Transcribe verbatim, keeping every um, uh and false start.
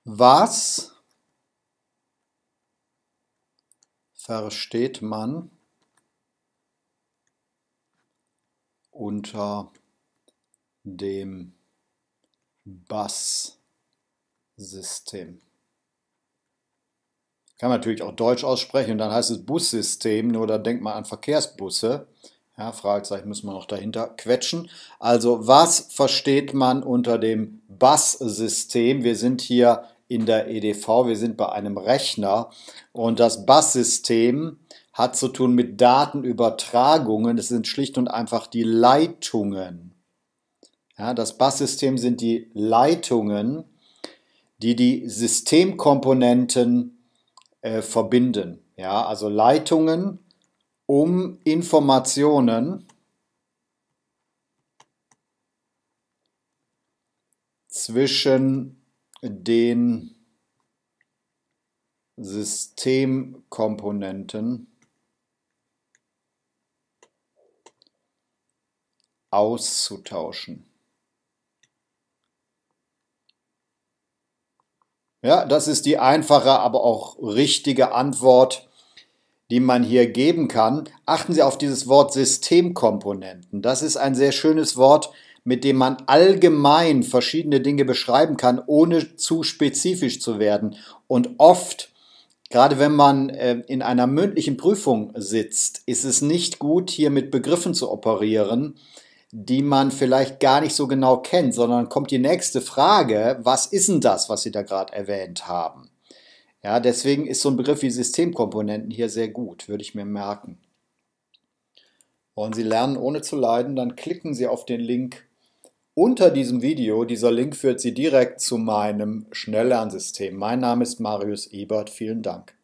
Was versteht man unter dem Bussystem? Kann man natürlich auch Deutsch aussprechen und dann heißt es Bussystem, nur da denkt man an Verkehrsbusse. Ja, Fragezeichen müssen wir noch dahinter quetschen. Also, was versteht man unter dem Bussystem? Wir sind hier in der E D V, wir sind bei einem Rechner und das Bussystem hat zu tun mit Datenübertragungen. Das sind schlicht und einfach die Leitungen. Ja, das Bussystem sind die Leitungen, die die Systemkomponenten äh, verbinden. Ja, also Leitungen, um Informationen zwischen den Systemkomponenten auszutauschen. Ja, das ist die einfache, aber auch richtige Antwort, die man hier geben kann. Achten Sie auf dieses Wort Systemkomponenten. Das ist ein sehr schönes Wort, mit dem man allgemein verschiedene Dinge beschreiben kann, ohne zu spezifisch zu werden. Und oft, gerade wenn man in einer mündlichen Prüfung sitzt, ist es nicht gut, hier mit Begriffen zu operieren, die man vielleicht gar nicht so genau kennt, sondern kommt die nächste Frage: Was ist denn das, was Sie da gerade erwähnt haben? Ja, deswegen ist so ein Begriff wie Systemkomponenten hier sehr gut, würde ich mir merken. Wollen Sie lernen, ohne zu leiden, dann klicken Sie auf den Link unter diesem Video. Dieser Link führt Sie direkt zu meinem Schnelllernsystem. Mein Name ist Marius Ebert. Vielen Dank.